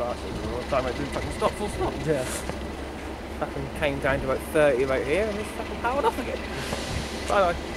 bastards. All the time I didn't fucking stop full stop. Yeah. Fucking came down to about 30 about here and it's fucking powered off again. Bye bye.